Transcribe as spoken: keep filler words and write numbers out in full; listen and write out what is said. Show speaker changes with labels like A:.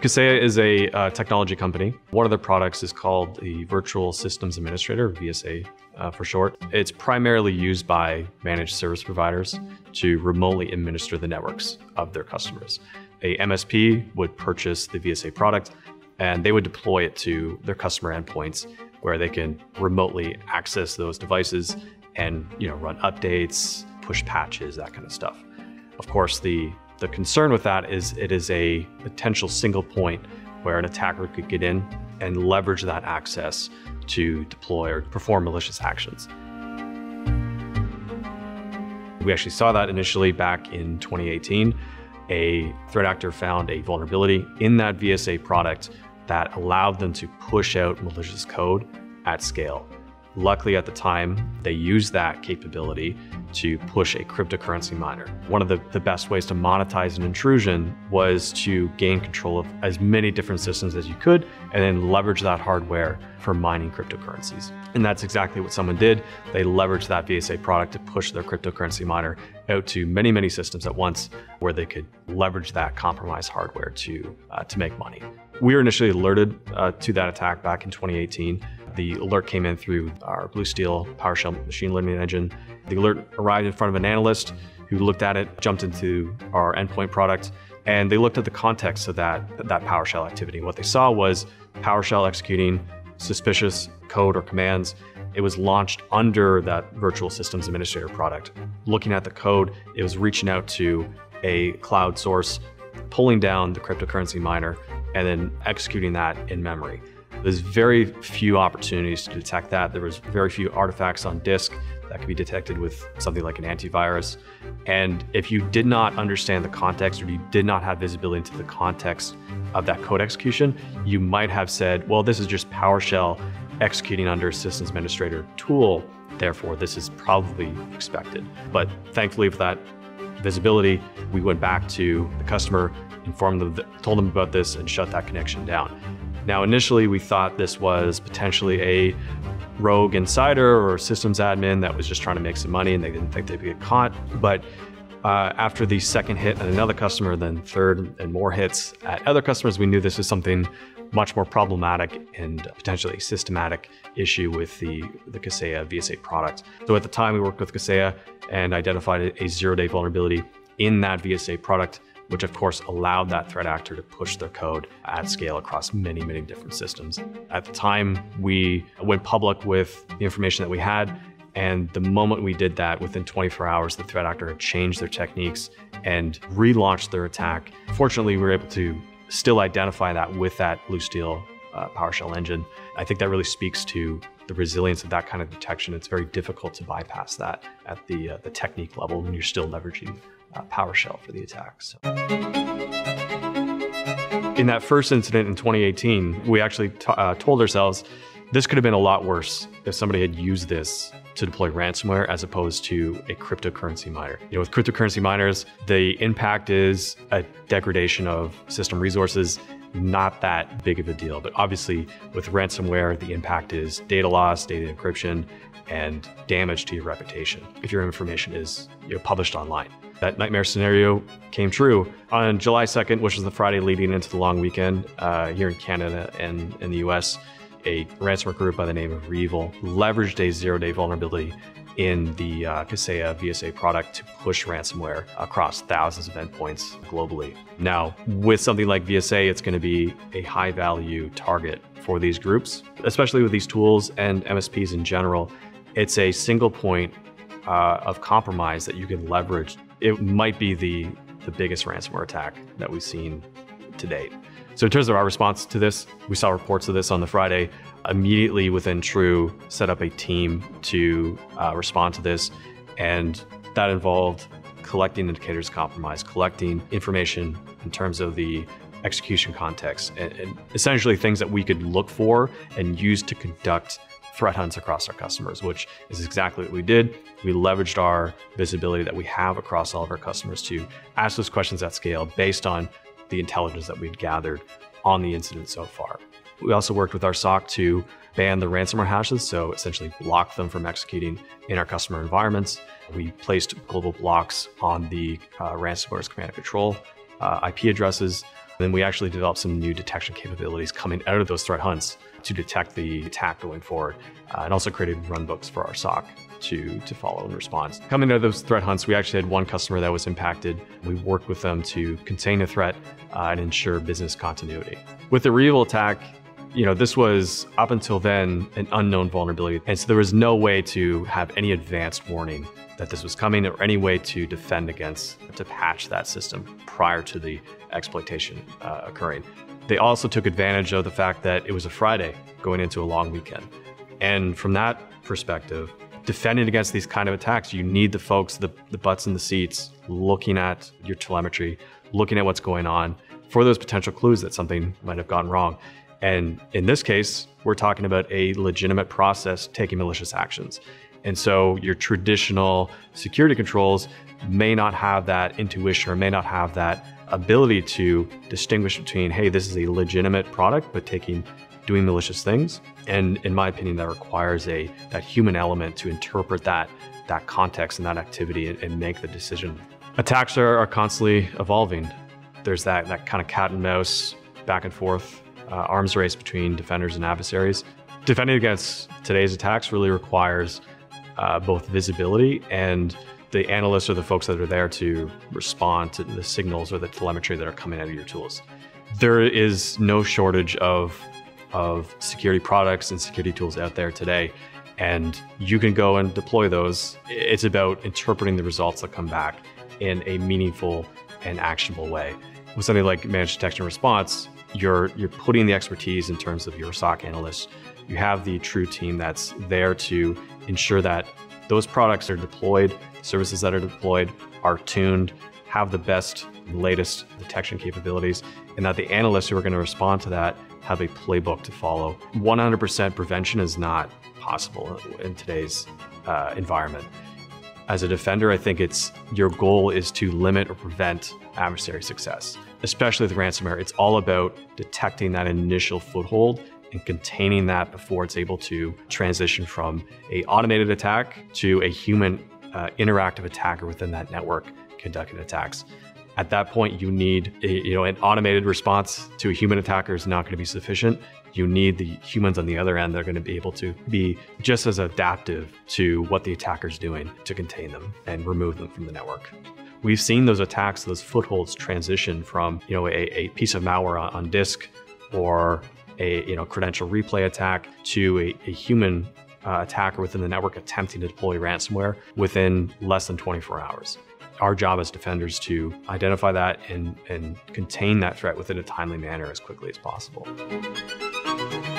A: Kaseya is a uh, technology company. One of their products is called the Virtual Systems Administrator, V S A uh, for short. It's primarily used by managed service providers to remotely administer the networks of their customers. A M S P would purchase the V S A product and they would deploy it to their customer endpoints where they can remotely access those devices and you know run updates, push patches, that kind of stuff. Of course, the The concern with that is it is a potential single point where an attacker could get in and leverage that access to deploy or perform malicious actions. We actually saw that initially back in twenty eighteen. A threat actor found a vulnerability in that V S A product that allowed them to push out malicious code at scale. Luckily at the time, they used that capability to push a cryptocurrency miner. One of the, the best ways to monetize an intrusion was to gain control of as many different systems as you could and then leverage that hardware for mining cryptocurrencies. And that's exactly what someone did. They leveraged that V S A product to push their cryptocurrency miner out to many, many systems at once where they could leverage that compromised hardware to, uh, to make money. We were initially alerted uh, to that attack back in twenty eighteen. The alert came in through our Blue Steel PowerShell machine learning engine. The alert arrived in front of an analyst who looked at it, jumped into our endpoint product, and they looked at the context of that, that PowerShell activity. What they saw was PowerShell executing suspicious code or commands. It was launched under that Virtual Systems Administrator product. Looking at the code, it was reaching out to a cloud source, pulling down the cryptocurrency miner, and then executing that in memory. There's very few opportunities to detect that. There was very few artifacts on disk that could be detected with something like an antivirus. And if you did not understand the context or you did not have visibility into the context of that code execution, you might have said, well, this is just PowerShell executing under a systems administrator tool. Therefore, this is probably expected. But thankfully for that visibility, we went back to the customer, informed them, told them about this and shut that connection down. Now, initially, we thought this was potentially a rogue insider or systems admin that was just trying to make some money and they didn't think they'd get caught. But uh, after the second hit at another customer, then third and more hits at other customers, we knew this was something much more problematic and potentially a systematic issue with the, the Kaseya V S A product. So at the time, we worked with Kaseya and identified a zero-day vulnerability in that V S A product, which of course allowed that threat actor to push their code at scale across many, many different systems. At the time, we went public with the information that we had, and the moment we did that, within twenty-four hours, the threat actor had changed their techniques and relaunched their attack. Fortunately, we were able to still identify that with that Blue Steel uh, PowerShell engine. I think that really speaks to the resilience of that kind of detection. It's very difficult to bypass that at the, uh, the technique level when you're still leveraging Uh, PowerShell for the attacks. In that first incident in twenty eighteen, we actually t uh, told ourselves this could have been a lot worse if somebody had used this to deploy ransomware as opposed to a cryptocurrency miner. You know, with cryptocurrency miners, the impact is a degradation of system resources, not that big of a deal. But obviously with ransomware, the impact is data loss, data encryption, and damage to your reputation if your information is you know, published online. That nightmare scenario came true. On July second, which was the Friday leading into the long weekend uh, here in Canada and in the U S, a ransomware group by the name of REvil leveraged a zero-day vulnerability in the uh, Kaseya V S A product to push ransomware across thousands of endpoints globally. Now, with something like V S A, it's going to be a high-value target for these groups, especially with these tools and M S Ps in general. It's a single point uh, of compromise that you can leverage. It might be the, the biggest ransomware attack that we've seen to date. So in terms of our response to this, we saw reports of this on the Friday. Immediately within True, set up a team to uh, respond to this. And that involved collecting indicators of compromise, collecting information in terms of the execution context, and, and essentially things that we could look for and use to conduct threat hunts across our customers, which is exactly what we did. We leveraged our visibility that we have across all of our customers to ask those questions at scale based on the intelligence that we'd gathered on the incident so far. We also worked with our S O C to ban the ransomware hashes, so essentially block them from executing in our customer environments. We placed global blocks on the uh, ransomware's command and control uh, I P addresses. Then we actually developed some new detection capabilities coming out of those threat hunts to detect the attack going forward, uh, and also created runbooks for our S O C to, to follow and respond. Coming out of those threat hunts, we actually had one customer that was impacted. We worked with them to contain the threat uh, and ensure business continuity. With the REvil attack, you know, this was up until then an unknown vulnerability. And so there was no way to have any advanced warning that this was coming or any way to defend against, to patch that system prior to the exploitation uh, occurring. They also took advantage of the fact that it was a Friday going into a long weekend. And from that perspective, defending against these kind of attacks, you need the folks, the, the butts in the seats, looking at your telemetry, looking at what's going on for those potential clues that something might have gone wrong. And in this case, we're talking about a legitimate process taking malicious actions. And so your traditional security controls may not have that intuition or may not have that ability to distinguish between, hey, this is a legitimate product, but taking, doing malicious things. And in my opinion, that requires a that human element to interpret that, that context and that activity and, and make the decision. Attacks are, are constantly evolving. There's that, that kind of cat and mouse back and forth Uh, arms race between defenders and adversaries. Defending against today's attacks really requires uh, both visibility and the analysts or the folks that are there to respond to the signals or the telemetry that are coming out of your tools. There is no shortage of, of security products and security tools out there today, and you can go and deploy those. It's about interpreting the results that come back in a meaningful and actionable way. With something like managed detection and response, You're, you're putting the expertise in terms of your S O C analysts. You have the true team that's there to ensure that those products are deployed, services that are deployed are tuned, have the best, latest detection capabilities, and that the analysts who are going to respond to that have a playbook to follow. one hundred percent prevention is not possible in today's uh, environment. As a defender, I think it's your goal is to limit or prevent adversary success. Especially with ransomware, it's all about detecting that initial foothold and containing that before it's able to transition from a automated attack to a human uh, interactive attacker within that network conducting attacks. At that point, you need a, you know, an automated response to a human attacker is not going to be sufficient. You need the humans on the other end that are going to be able to be just as adaptive to what the attacker's doing to contain them and remove them from the network. We've seen those attacks, those footholds transition from, you know, a, a piece of malware on, on disk or a, you know, credential replay attack to a, a human uh, attacker within the network attempting to deploy ransomware within less than twenty-four hours. Our job as defenders to identify that and, and contain that threat within a timely manner as quickly as possible.